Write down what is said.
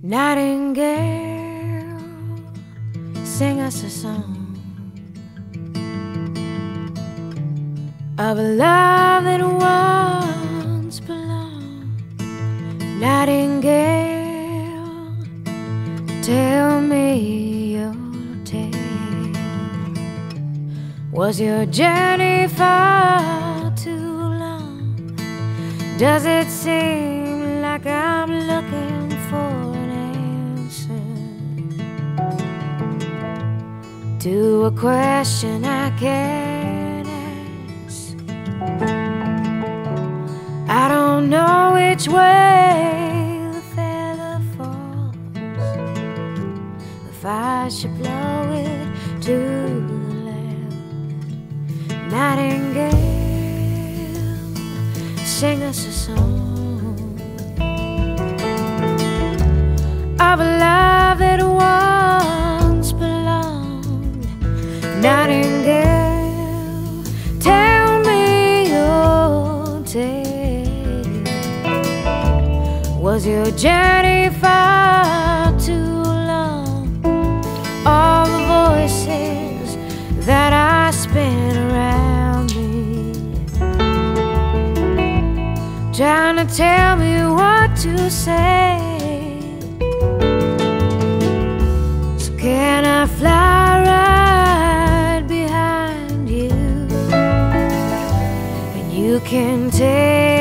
Nightingale, sing us a song of a love that once belonged. Nightingale, tell me your tale. Was your journey far too long? Does it seem like I'm looking for an answer to a question I can't ask? I don't know which way the feather falls, if I should blow it to the left. Nightingale, sing us a song of a love that once belonged. Nightingale, tell me your tale. Was your journey far too long? All the voices that I spin around me, trying to tell me what to say. So can I fly right behind you, and you can take